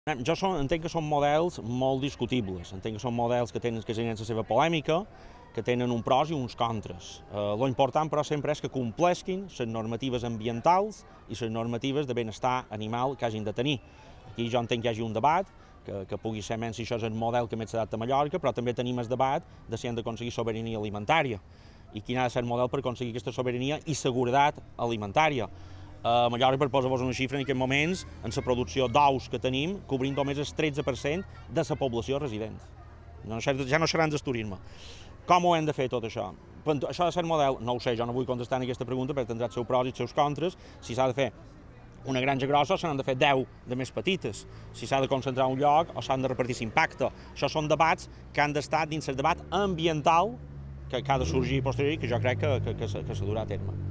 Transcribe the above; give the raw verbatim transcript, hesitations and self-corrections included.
Jo som, entenc que són models molt discutibles, entenc que són models que tenen, que tenen la seva polèmica, que tenen un pros i uns contres. Eh, lo important, però, sempre és que complesquin les normatives ambientals i les normatives de benestar animal que hagin de tenir. Aquí jo entenc que hi hagi un debat, que, que pugui ser menys si això és el model que més s'adapta a Mallorca, però també tenim el debat de si hem d'aconseguir sobirania alimentària i quin ha de ser el model per aconseguir aquesta sobirania i seguretat alimentària. A Mallorca, per posar-vos una xifra, en aquests moments, en la producció d'ous que tenim, cobrint només el tretze per cent de la població resident. No, ja no seran del turisme. Com ho hem de fer, tot això? Això de ser model, no ho sé, jo no vull contestar en aquesta pregunta perquè tindrà els seus pros i els seus contres. Si s'ha de fer una granja grossa, s'han de fer deu de més petites. Si s'ha de concentrar un lloc o s'han de repartir l'impacte. Això són debats que han d'estar dins el debat ambiental que ha de sorgir posterior i que jo crec que, que, que, que s'ha durà a terme.